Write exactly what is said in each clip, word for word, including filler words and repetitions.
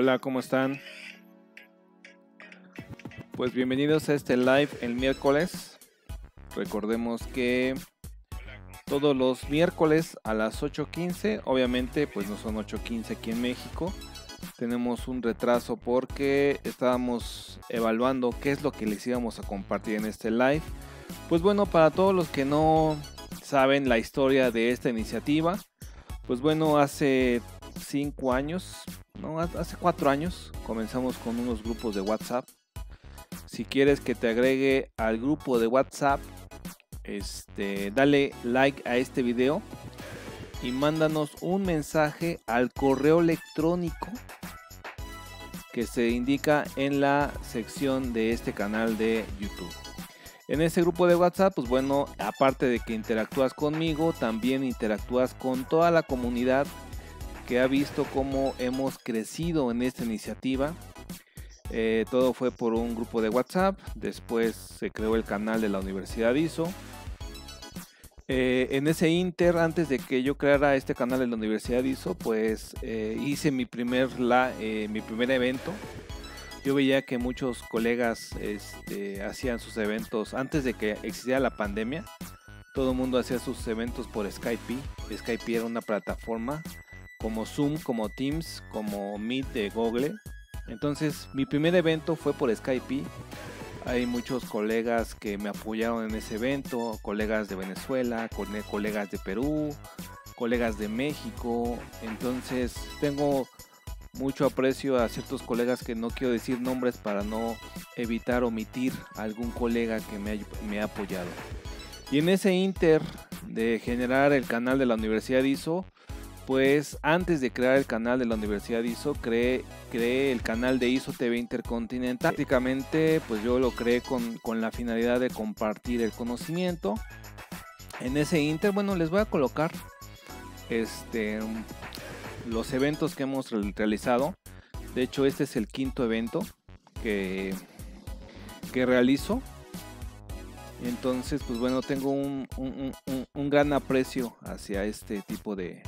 Hola, ¿cómo están? Pues bienvenidos a este live el miércoles. Recordemos que todos los miércoles a las ocho quince, obviamente pues no son ocho quince aquí en México. Tenemos un retraso porque estábamos evaluando qué es lo que les íbamos a compartir en este live. Pues bueno, para todos los que no saben la historia de esta iniciativa, pues bueno, hace cinco años, no, hace cuatro años comenzamos con unos grupos de WhatsApp. Si quieres que te agregue al grupo de WhatsApp, este, dale like a este video y mándanos un mensaje al correo electrónico que se indica en la sección de este canal de YouTube. En ese grupo de WhatsApp, pues bueno, aparte de que interactúas conmigo, también interactúas con toda la comunidad que ha visto cómo hemos crecido en esta iniciativa. Eh, todo fue por un grupo de WhatsApp, después se creó el canal de la Universidad I S O. Eh, en ese inter, antes de que yo creara este canal de la Universidad I S O, pues eh, hice mi primer, la, eh, mi primer evento. Yo veía que muchos colegas este, hacían sus eventos antes de que existiera la pandemia. Todo el mundo hacía sus eventos por Skype. Skype era una plataforma como Zoom, como Teams, como Meet de Google. Entonces mi primer evento fue por Skype. Hay muchos colegas que me apoyaron en ese evento, colegas de Venezuela, colegas de Perú, colegas de México. Entonces tengo mucho aprecio a ciertos colegas que no quiero decir nombres para no evitar omitir a algún colega que me ha, me ha apoyado. Y en ese inter de generar el canal de la Universidad I S O, pues antes de crear el canal de la Universidad I S O, creé, creé el canal de I S O T V Intercontinental. Prácticamente pues yo lo creé con, con la finalidad de compartir el conocimiento. En ese inter, bueno, les voy a colocar este, los eventos que hemos realizado. De hecho, este es el quinto evento que, que realizo. Entonces, pues bueno, tengo un, un, un, un gran aprecio hacia este tipo de...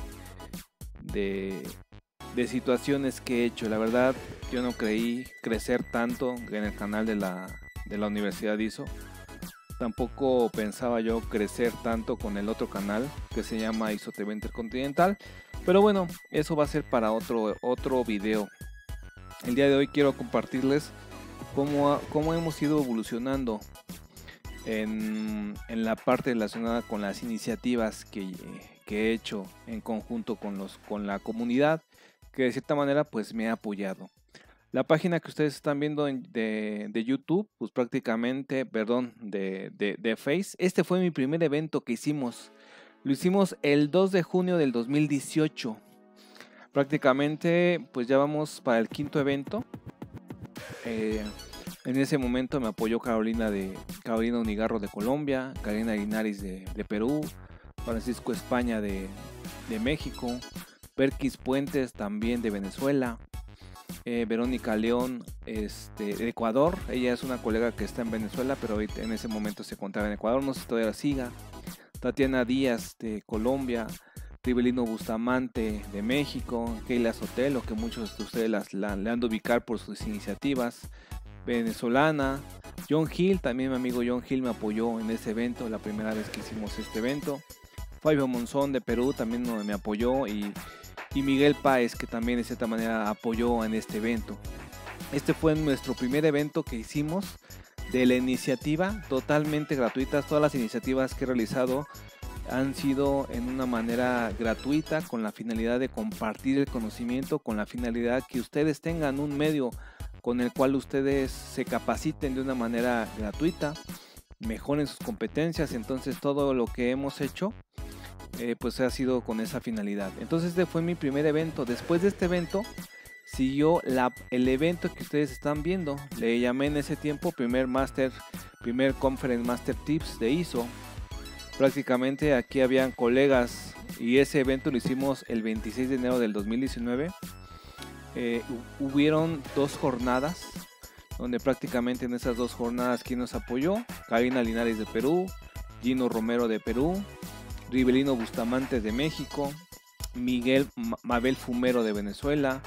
De, de situaciones que he hecho. La verdad, yo no creí crecer tanto en el canal de la, de la Universidad I S O. Tampoco pensaba yo crecer tanto con el otro canal que se llama I S O T V Intercontinental. Pero bueno, eso va a ser para otro, otro video. El día de hoy quiero compartirles cómo, cómo hemos ido evolucionando en, en la parte relacionada con las iniciativas que que he hecho en conjunto con, los, con la comunidad que de cierta manera pues me ha apoyado. La página que ustedes están viendo en, de, de YouTube, pues prácticamente, perdón, de, de, de Face, este fue mi primer evento que hicimos. Lo hicimos el dos de junio del dos mil dieciocho. Prácticamente pues ya vamos para el quinto evento. Eh, en ese momento me apoyó Carolina, de, Carolina Unigarro de Colombia, Karina Linares de, de Perú, Francisco España de, de México, Perkis Puentes también de Venezuela, eh, Verónica León este, de Ecuador. Ella es una colega que está en Venezuela, pero hoy en ese momento se encontraba en Ecuador, no sé si todavía la siga. Tatiana Díaz de Colombia, Rivelino Bustamante de México, Keila Sotelo, que muchos de ustedes las, la, le han de ubicar por sus iniciativas, venezolana. John Hill, también mi amigo John Hill me apoyó en ese evento, la primera vez que hicimos este evento. Fabio Monzón de Perú también me apoyó y, y Miguel Páez, que también de cierta manera apoyó en este evento. Este fue nuestro primer evento que hicimos de la iniciativa, totalmente gratuitas. Todas las iniciativas que he realizado han sido en una manera gratuita, con la finalidad de compartir el conocimiento, con la finalidad que ustedes tengan un medio con el cual ustedes se capaciten de una manera gratuita, mejoren sus competencias. Entonces todo lo que hemos hecho eh, pues ha sido con esa finalidad. Entonces este fue mi primer evento. Después de este evento siguió la, el evento que ustedes están viendo. Le llamé en ese tiempo primer Master, primer Conference Master Tips de I S O. Prácticamente aquí habían colegas y ese evento lo hicimos el veintiséis de enero del dos mil diecinueve. Eh, hubieron dos jornadas donde prácticamente en esas dos jornadas, ¿quién nos apoyó? Karina Linares de Perú, Gino Romero de Perú, Rivelino Bustamante de México, Miguel Mabel Fumero de Venezuela,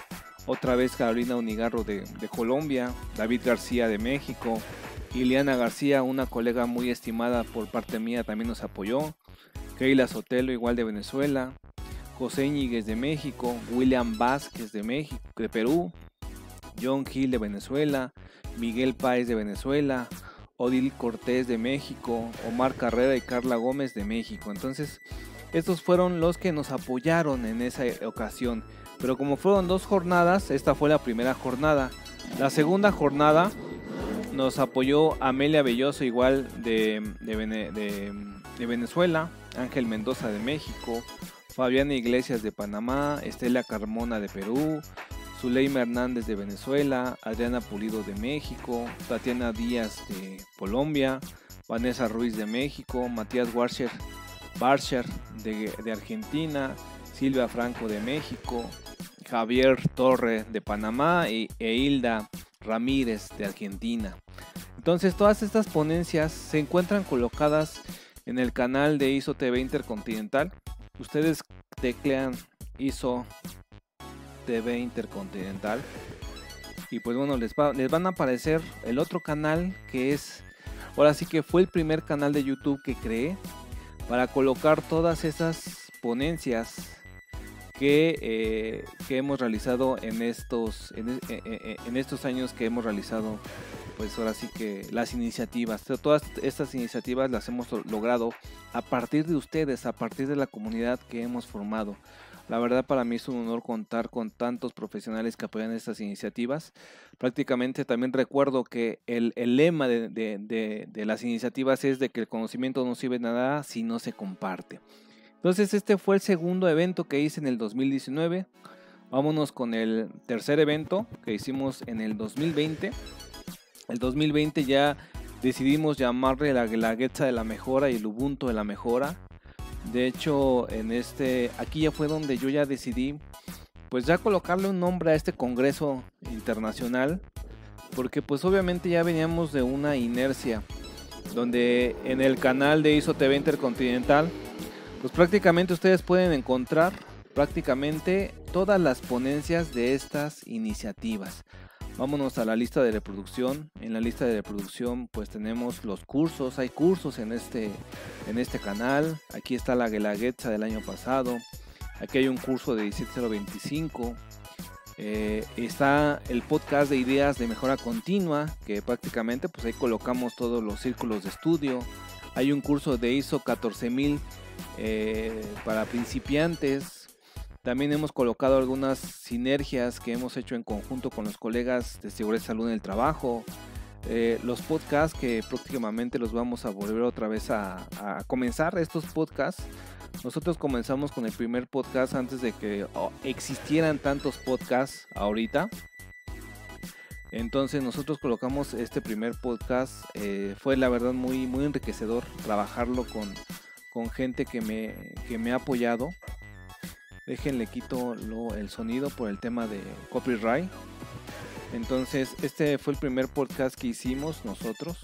otra vez Carolina Unigarro de, de Colombia, David García de México, Ileana García, una colega muy estimada por parte mía, también nos apoyó, Keila Sotelo igual de Venezuela, José Íñiguez de México, William Vázquez de México, de Perú, John Gil de Venezuela, Miguel Páez de Venezuela, Odil Cortés de México, Omar Carrera y Carla Gómez de México. Entonces, estos fueron los que nos apoyaron en esa ocasión. Pero como fueron dos jornadas, esta fue la primera jornada. La segunda jornada nos apoyó Amelia Belloso, igual de, de, de, de Venezuela, Ángel Mendoza de México, Fabiana Iglesias de Panamá, Estela Carmona de Perú, Zuleima Hernández de Venezuela, Adriana Pulido de México, Tatiana Díaz de Colombia, Vanessa Ruiz de México, Matías Warscher, Barscher de, de Argentina, Silvia Franco de México, Javier Torre de Panamá y, e Hilda Ramírez de Argentina. Entonces todas estas ponencias se encuentran colocadas en el canal de I S O T V Intercontinental. Ustedes teclean I S O T V Intercontinental y pues bueno, les, va, les van a aparecer el otro canal que es, ahora sí que fue el primer canal de YouTube que creé para colocar todas esas ponencias que, eh, que hemos realizado en estos, en, en, en estos años que hemos realizado, pues ahora sí que las iniciativas. Todas estas iniciativas las hemos logrado a partir de ustedes, a partir de la comunidad que hemos formado. La verdad, para mí es un honor contar con tantos profesionales que apoyan estas iniciativas. Prácticamente también recuerdo que el, el lema de, de, de, de las iniciativas es de que el conocimiento no sirve de nada si no se comparte. Entonces este fue el segundo evento que hice en el dos mil diecinueve. Vámonos con el tercer evento que hicimos en el dos mil veinte. El dos mil veinte ya decidimos llamarle la Guelaguetza de la Mejora y el Ubuntu de la Mejora. De hecho, en este, aquí ya fue donde yo ya decidí, pues ya colocarle un nombre a este congreso internacional, porque pues obviamente ya veníamos de una inercia, donde en el canal de I S O T V Intercontinental, pues prácticamente ustedes pueden encontrar prácticamente todas las ponencias de estas iniciativas. Vámonos a la lista de reproducción. En la lista de reproducción pues tenemos los cursos, hay cursos en este, en este canal. Aquí está la Guelaguetza del año pasado, aquí hay un curso de diecisiete cero veinticinco, eh, está el podcast de ideas de mejora continua, que prácticamente pues ahí colocamos todos los círculos de estudio. Hay un curso de I S O catorce mil eh, para principiantes. También hemos colocado algunas sinergias que hemos hecho en conjunto con los colegas de Seguridad y Salud en el Trabajo. Eh, los podcasts que próximamente los vamos a volver otra vez a, a comenzar estos podcasts. Nosotros comenzamos con el primer podcast antes de que oh, existieran tantos podcasts ahorita. Entonces nosotros colocamos este primer podcast. Eh, fue la verdad muy, muy enriquecedor trabajarlo con, con gente que me, que me ha apoyado. Déjenle quito lo, el sonido por el tema de copyright. Entonces este fue el primer podcast que hicimos nosotros.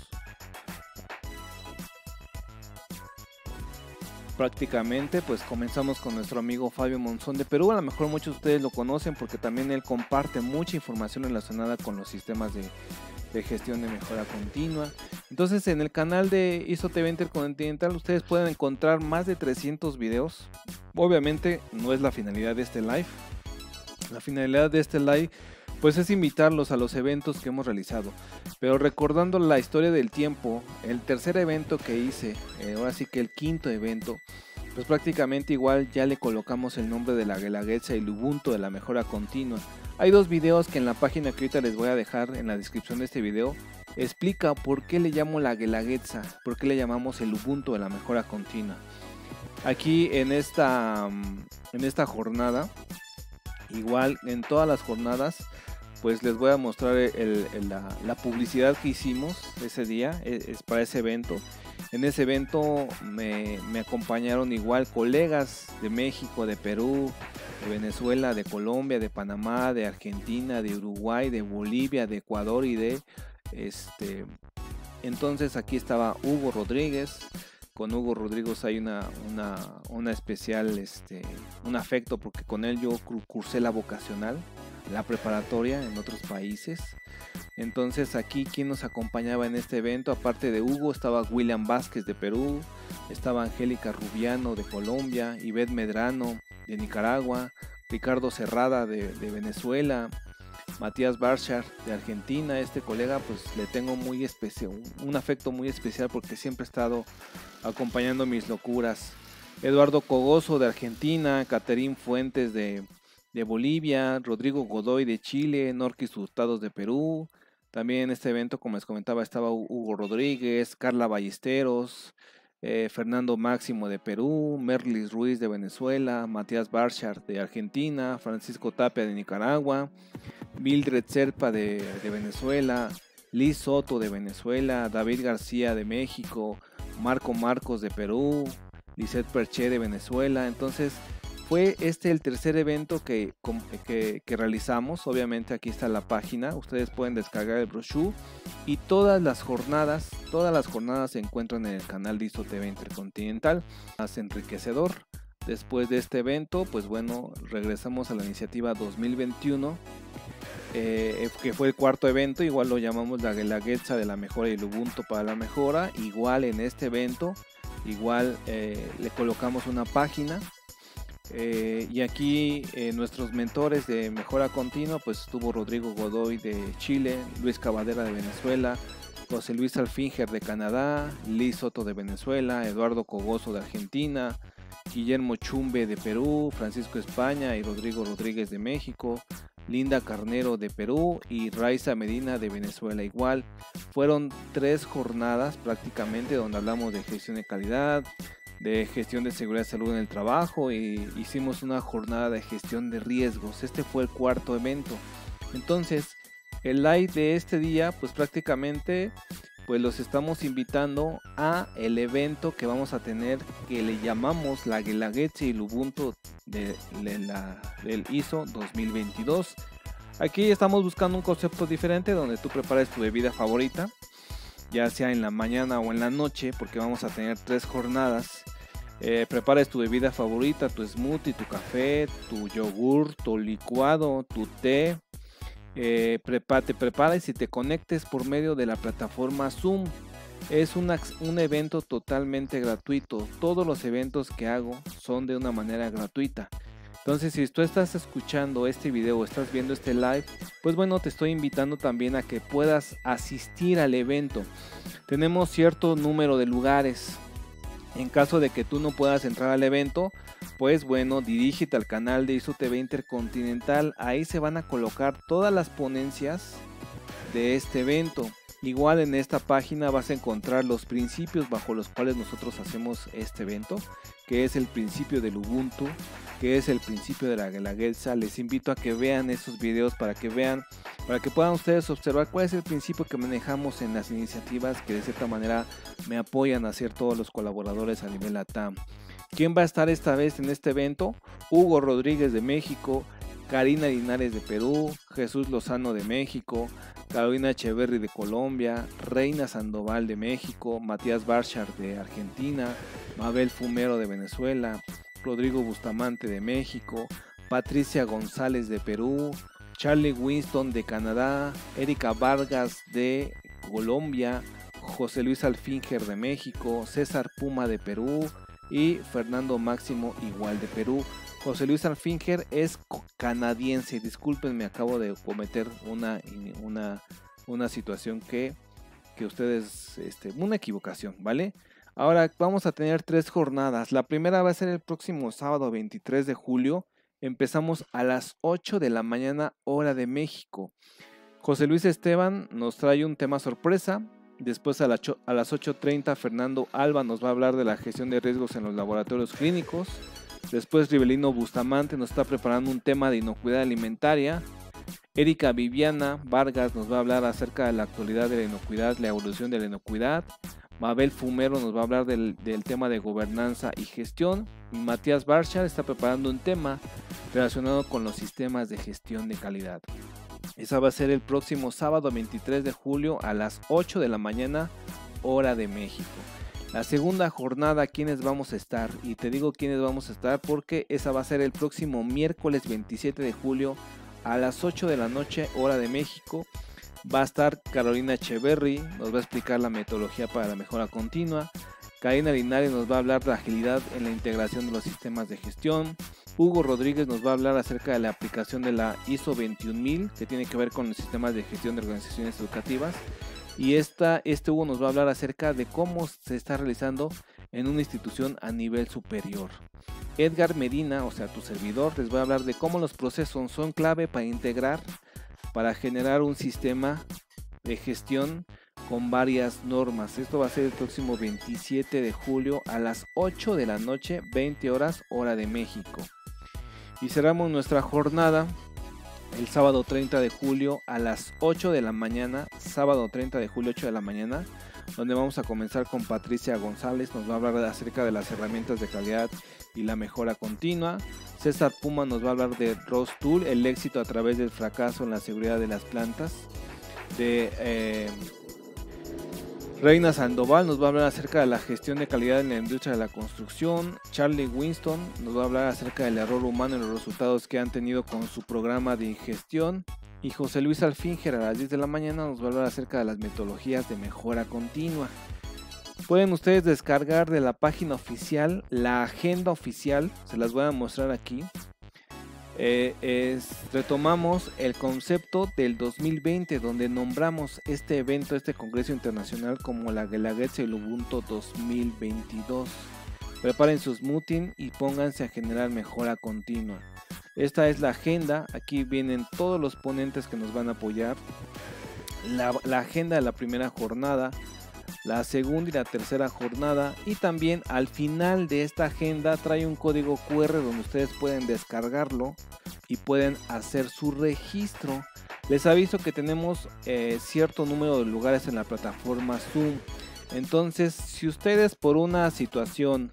Prácticamente pues comenzamos con nuestro amigo Fabio Monzón de Perú. A lo mejor muchos de ustedes lo conocen porque también él comparte mucha información relacionada con los sistemas de, de gestión de mejora continua. Entonces en el canal de I S O T V Intercontinental ustedes pueden encontrar más de trescientos videos. Obviamente no es la finalidad de este live. La finalidad de este live pues es invitarlos a los eventos que hemos realizado. Pero recordando la historia del tiempo, el tercer evento que hice, eh, ahora sí que el quinto evento, pues prácticamente igual ya le colocamos el nombre de la Guelaguetza y el Ubuntu de la mejora continua. Hay dos videos que en la página que ahorita les voy a dejar en la descripción de este video explica por qué le llamo la Guelaguetza, por qué le llamamos el Ubuntu de la mejora continua. Aquí en esta, en esta jornada, igual en todas las jornadas, pues les voy a mostrar el, el, la, la publicidad que hicimos ese día, es, es para ese evento. En ese evento me, me acompañaron igual colegas de México, de Perú, de Venezuela, de Colombia, de Panamá, de Argentina, de Uruguay, de Bolivia, de Ecuador y de este. Entonces aquí estaba Hugo Rodríguez. Con Hugo Rodríguez hay una, una, una especial, este, un afecto porque con él yo cursé la vocacional. la preparatoria en otros países. Entonces aquí quien nos acompañaba en este evento, aparte de Hugo, estaba William Vázquez de Perú, estaba Angélica Rubiano de Colombia, Ivette Medrano de Nicaragua, Ricardo Serrada de, de Venezuela, Matías Barchar de Argentina. Este colega pues le tengo muy especial, un afecto muy especial porque siempre ha estado acompañando mis locuras. Eduardo Cogoso de Argentina, Caterín Fuentes de, de Bolivia, Rodrigo Godoy de Chile, Norquis Hurtados de Perú. También en este evento, como les comentaba, estaba Hugo Rodríguez, Carla Ballesteros, eh, Fernando Máximo de Perú, Merlis Ruiz de Venezuela, Matías Barchar de Argentina, Francisco Tapia de Nicaragua, Mildred Serpa de, de Venezuela, Liz Soto de Venezuela, David García de México, Marco Marcos de Perú, Lisette Perché de Venezuela. Entonces fue este el tercer evento que, que, que realizamos. Obviamente aquí está la página, ustedes pueden descargar el brochure y todas las jornadas, todas las jornadas se encuentran en el canal de I S O T V Intercontinental. Más enriquecedor. Después de este evento, pues bueno, regresamos a la iniciativa dos mil veintiuno, eh, que fue el cuarto evento. Igual lo llamamos la Guelaguetza de la Mejora y el Ubuntu para la Mejora. Igual en este evento, igual eh, le colocamos una página. Eh, y aquí eh, nuestros mentores de mejora continua, pues estuvo Rodrigo Godoy de Chile, Luis Cavadera de Venezuela, José Luis Alfinger de Canadá, Liz Soto de Venezuela, Eduardo Cogoso de Argentina, Guillermo Chumbe de Perú, Francisco España y Rodrigo Rodríguez de México, Linda Carnero de Perú y Raiza Medina de Venezuela. Igual fueron tres jornadas prácticamente donde hablamos de gestión de calidad, de gestión de seguridad y salud en el trabajo, y hicimos una jornada de gestión de riesgos. Este fue el cuarto evento. Entonces el live de este día pues prácticamente pues los estamos invitando a el evento que vamos a tener, que le llamamos la Guelaguetza y el Ubuntu de, de la, del I S O dos mil veintidós. Aquí estamos buscando un concepto diferente donde tú prepares tu bebida favorita, ya sea en la mañana o en la noche, porque vamos a tener tres jornadas. Eh, prepares tu bebida favorita, tu smoothie, tu café, tu yogur, tu licuado, tu té. Eh, prepa te prepares y te conectes por medio de la plataforma Zoom. Es una, un evento totalmente gratuito. Todos los eventos que hago son de una manera gratuita. Entonces, si tú estás escuchando este video o estás viendo este live, pues bueno, te estoy invitando también a que puedas asistir al evento. Tenemos cierto número de lugares. En caso de que tú no puedas entrar al evento, pues bueno, dirígete al canal de I S O T V Intercontinental. Ahí se van a colocar todas las ponencias de este evento. Igual en esta página vas a encontrar los principios bajo los cuales nosotros hacemos este evento, que es el principio del Ubuntu, que es el principio de la Guelaguetza. Les invito a que vean esos videos para que vean, para que puedan ustedes observar cuál es el principio que manejamos en las iniciativas que de cierta manera me apoyan a hacer todos los colaboradores a nivel LATAM. ¿Quién va a estar esta vez en este evento? Hugo Rodríguez de México, Karina Linares de Perú, Jesús Lozano de México, Carolina Echeverry de Colombia, Reina Sandoval de México, Matías Barchar de Argentina, Mabel Fumero de Venezuela, Rodrigo Bustamante de México, Patricia González de Perú, Charlie Winston de Canadá, Erika Vargas de Colombia, José Luis Alfinger de México, César Puma de Perú y Fernando Máximo igual de Perú. José Luis Alfinger es canadiense, discúlpenme, acabo de cometer una, una, una situación que, que ustedes, este, una equivocación, ¿vale? Ahora vamos a tener tres jornadas. La primera va a ser el próximo sábado veintitrés de julio. Empezamos a las ocho de la mañana hora de México. José Luis Esteban nos trae un tema sorpresa. Después a, la a las ocho treinta Fernando Alba nos va a hablar de la gestión de riesgos en los laboratorios clínicos. Después Rivelino Bustamante nos está preparando un tema de inocuidad alimentaria. Erika Viviana Vargas nos va a hablar acerca de la actualidad de la inocuidad, la evolución de la inocuidad. Mabel Fumero nos va a hablar del, del tema de gobernanza y gestión. Y Matías Barchar está preparando un tema relacionado con los sistemas de gestión de calidad. Esa va a ser el próximo sábado veintitrés de julio a las ocho de la mañana hora de México. La segunda jornada, ¿quiénes vamos a estar? Y te digo quiénes vamos a estar porque esa va a ser el próximo miércoles veintisiete de julio a las ocho de la noche, hora de México. Va a estar Carolina Echeverry, nos va a explicar la metodología para la mejora continua. Karina Linares nos va a hablar de la agilidad en la integración de los sistemas de gestión. Hugo Rodríguez nos va a hablar acerca de la aplicación de la I S O veintiún mil, que tiene que ver con los sistemas de gestión de organizaciones educativas. Y esta, este Hugo nos va a hablar acerca de cómo se está realizando en una institución a nivel superior. Edgar Medina, o sea, tu servidor, les va a hablar de cómo los procesos son clave para integrar, para generar un sistema de gestión con varias normas. Esto va a ser el próximo veintisiete de julio a las ocho de la noche, veinte horas, hora de México. Y cerramos nuestra jornada el sábado treinta de julio a las ocho de la mañana, sábado treinta de julio, ocho de la mañana, donde vamos a comenzar con Patricia González. Nos va a hablar acerca de las herramientas de calidad y la mejora continua. César Puma nos va a hablar de Rose Tool, el éxito a través del fracaso en la seguridad de las plantas. De eh, Reina Sandoval nos va a hablar acerca de la gestión de calidad en la industria de la construcción. Charlie Winston nos va a hablar acerca del error humano en los resultados que han tenido con su programa de ingestión. Y José Luis Alfinger a las diez de la mañana nos va a hablar acerca de las metodologías de mejora continua. Pueden ustedes descargar de la página oficial la agenda oficial, se las voy a mostrar aquí. Eh, es, retomamos el concepto del dos mil veinte, donde nombramos este evento, este congreso internacional, como la Guelaguetza y el Ubuntu dos mil veintidós. Preparen sus meetings y pónganse a generar mejora continua. Esta es la agenda, aquí vienen todos los ponentes que nos van a apoyar. La, la agenda de la primera jornada, la segunda y la tercera jornada, y también al final de esta agenda trae un código cu erre donde ustedes pueden descargarlo y pueden hacer su registro. Les aviso que tenemos eh, cierto número de lugares en la plataforma Zoom, entonces si ustedes por una situación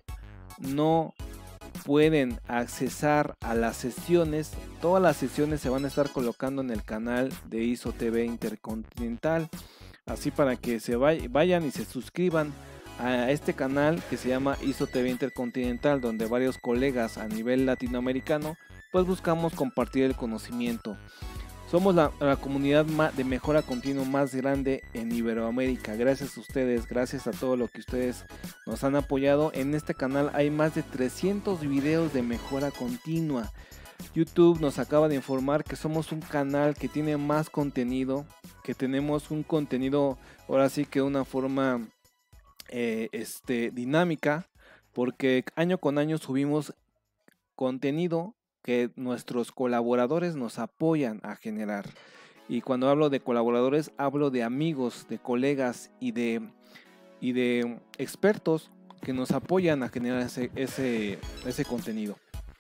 no pueden accesar a las sesiones, todas las sesiones se van a estar colocando en el canal de I S O T V Intercontinental. Así para que se vayan y se suscriban a este canal que se llama I S O T V Intercontinental, donde varios colegas a nivel latinoamericano pues buscamos compartir el conocimiento. Somos la, la comunidad de mejora continua más grande en Iberoamérica. Gracias a ustedes, gracias a todo lo que ustedes nos han apoyado. En este canal hay más de trescientos videos de mejora continua. YouTube nos acaba de informar que somos un canal que tiene más contenido, que tenemos un contenido ahora sí que de una forma eh, este, dinámica, porque año con año subimos contenido que nuestros colaboradores nos apoyan a generar. Y cuando hablo de colaboradores, hablo de amigos, de colegas y de, y de expertos que nos apoyan a generar ese, ese, ese contenido.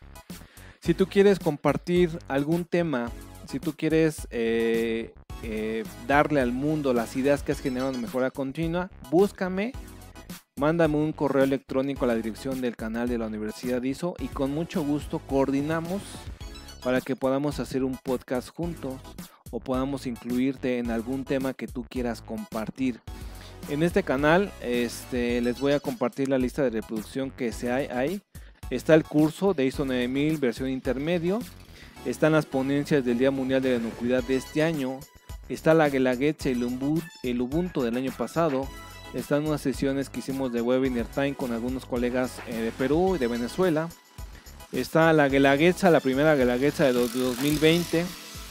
Si tú quieres compartir algún tema, si tú quieres eh, eh, darle al mundo las ideas que has generado en mejora continua, búscame, mándame un correo electrónico a la dirección del canal de la Universidad I S O y con mucho gusto coordinamos para que podamos hacer un podcast juntos o podamos incluirte en algún tema que tú quieras compartir. En este canal este, les voy a compartir la lista de reproducción que se hay ahí. Está el curso de I S O nueve mil versión intermedio, están las ponencias del Día Mundial de la Inocuidad de este año, está la Guelaguetza y el Ubuntu del año pasado, están unas sesiones que hicimos de Webinar Time con algunos colegas eh, de Perú y de Venezuela, está la Guelaguetza, la primera Guelaguetza de dos mil veinte,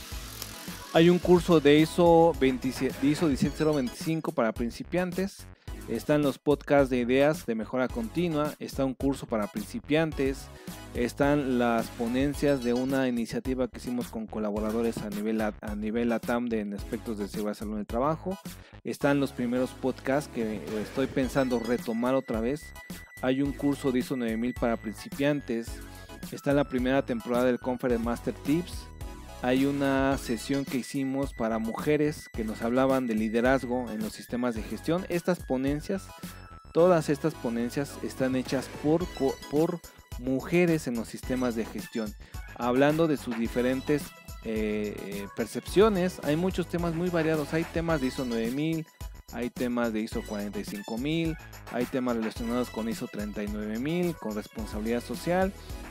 hay un curso de I S O diecisiete cero veinticinco para principiantes. Están los podcasts de ideas de mejora continua, está un curso para principiantes, están las ponencias de una iniciativa que hicimos con colaboradores a nivel, a nivel LATAM de en aspectos de seguridad, salud en el trabajo, están los primeros podcasts que estoy pensando retomar otra vez, hay un curso de I S O nueve mil para principiantes, está la primera temporada del Conference Master Tips, hay una sesión que hicimos para mujeres que nos hablaban de liderazgo en los sistemas de gestión. Estas ponencias, todas estas ponencias están hechas por, por mujeres en los sistemas de gestión, hablando de sus diferentes eh, percepciones. Hay muchos temas muy variados, hay temas de I S O nueve mil, hay temas de I S O cuarenta y cinco mil, hay temas relacionados con I S O treinta y nueve mil, con responsabilidad social.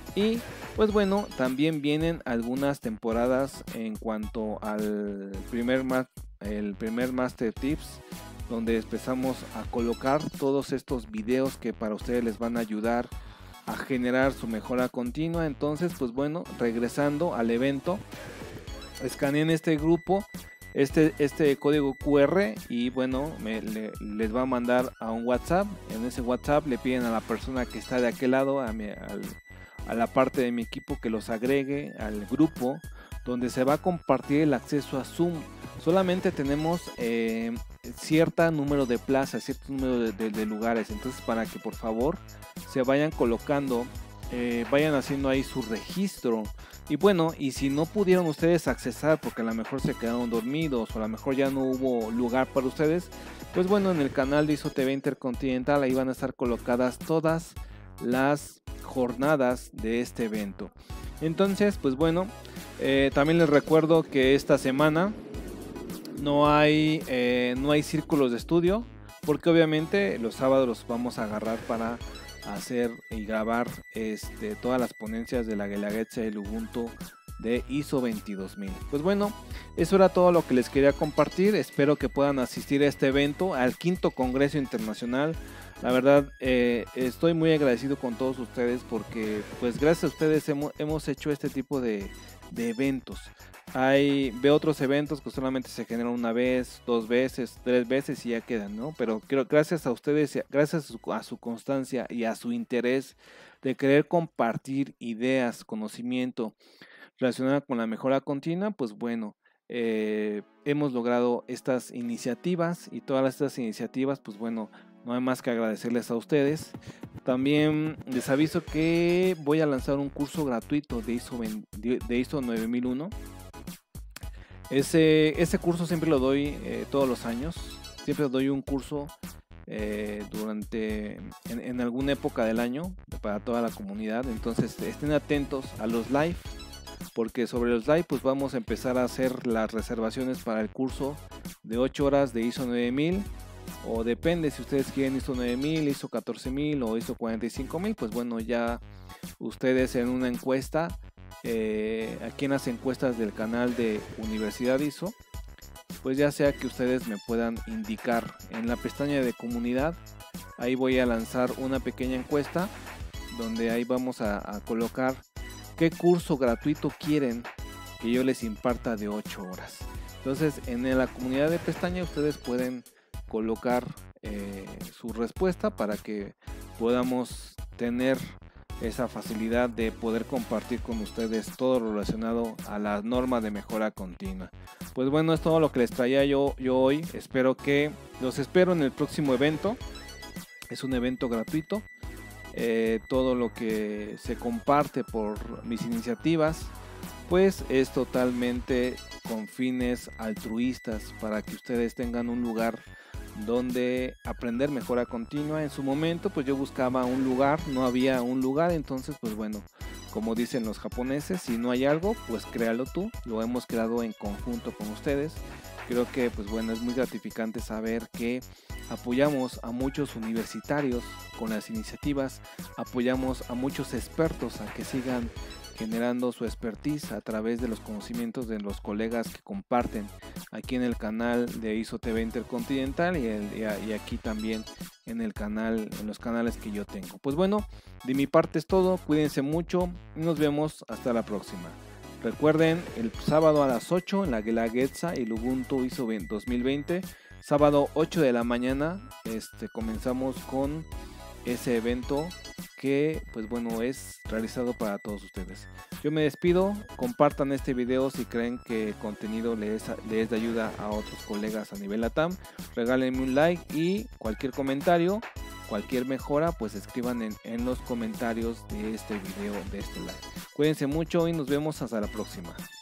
Y pues bueno, también vienen algunas temporadas en cuanto al primer, el primer Master Tips, donde empezamos a colocar todos estos videos que para ustedes les van a ayudar a generar su mejora continua. Entonces pues bueno, regresando al evento, escaneen este grupo, este, este código Q R, y bueno, me, le, les va a mandar a un WhatsApp. En ese WhatsApp le piden a la persona que está de aquel lado, a, mi, al, a la parte de mi equipo, que los agregue al grupo, donde se va a compartir el acceso a Zoom. Solamente tenemos eh, cierto número de plazas, cierto número de, de, de lugares, entonces para que por favor se vayan colocando, eh, vayan haciendo ahí su registro. Y bueno, y si no pudieron ustedes accesar porque a lo mejor se quedaron dormidos o a lo mejor ya no hubo lugar para ustedes, pues bueno, en el canal de ISO T V Intercontinental ahí van a estar colocadas todas las jornadas de este evento. Entonces pues bueno, eh, también les recuerdo que esta semana no hay, eh, no hay círculos de estudio, porque obviamente los sábados los vamos a agarrar para hacer y grabar este, todas las ponencias de la Guelaguetza y el Ubuntu de ISO veintidós mil. Pues bueno, eso era todo lo que les quería compartir. Espero que puedan asistir a este evento, al quinto Congreso Internacional. La verdad, eh, estoy muy agradecido con todos ustedes, porque pues gracias a ustedes hemos, hemos hecho este tipo de, de eventos. Hay, veo otros eventos que solamente se generan una vez, dos veces, tres veces y ya quedan, ¿no? Pero creo, gracias a ustedes, gracias a su, a su constancia y a su interés de querer compartir ideas, conocimiento relacionado con la mejora continua, pues bueno, eh, hemos logrado estas iniciativas, y todas estas iniciativas, pues bueno, no hay más que agradecerles a ustedes. También les aviso que voy a lanzar un curso gratuito de ISO, de ISO nueve mil uno. Ese, ese curso siempre lo doy eh, todos los años. Siempre doy un curso eh, durante en, en alguna época del año para toda la comunidad. Entonces estén atentos a los live, porque sobre los live pues vamos a empezar a hacer las reservaciones para el curso de ocho horas de ISO nueve mil, o depende si ustedes quieren ISO nueve mil, ISO catorce mil o ISO cuarenta y cinco mil. Pues bueno, ya ustedes en una encuesta, Eh, aquí en las encuestas del canal de Universidad ISO, pues ya sea que ustedes me puedan indicar en la pestaña de comunidad, ahí voy a lanzar una pequeña encuesta donde ahí vamos a, a colocar qué curso gratuito quieren que yo les imparta de ocho horas. Entonces en la comunidad de pestaña ustedes pueden colocar eh, su respuesta para que podamos tener esa facilidad de poder compartir con ustedes todo lo relacionado a la norma de mejora continua. Pues bueno, es todo lo que les traía yo, yo hoy. Espero que los espero en el próximo evento. Es un evento gratuito. Eh, todo lo que se comparte por mis iniciativas pues es totalmente con fines altruistas, para que ustedes tengan un lugar donde aprender mejora continua. En su momento pues yo buscaba un lugar, no había un lugar, entonces pues bueno, como dicen los japoneses, si no hay algo pues créalo tú. Lo hemos creado en conjunto con ustedes. Creo que pues bueno, es muy gratificante saber que apoyamos a muchos universitarios con las iniciativas, apoyamos a muchos expertos a que sigan generando su expertise a través de los conocimientos de los colegas que comparten aquí en el canal de ISO T V Intercontinental y, el, y aquí también en el canal, en los canales que yo tengo. Pues bueno, de mi parte es todo, cuídense mucho y nos vemos hasta la próxima. Recuerden, el sábado a las ocho en la Guelaguetza y el Ubuntu ISO dos mil veinte, sábado ocho de la mañana, este, comenzamos con ese evento que pues bueno es realizado para todos ustedes. Yo me despido, compartan este video si creen que el contenido les, les es de ayuda a otros colegas a nivel LATAM, regálenme un like y cualquier comentario, cualquier mejora pues escriban en, en los comentarios de este video, de este live. Cuídense mucho y nos vemos hasta la próxima.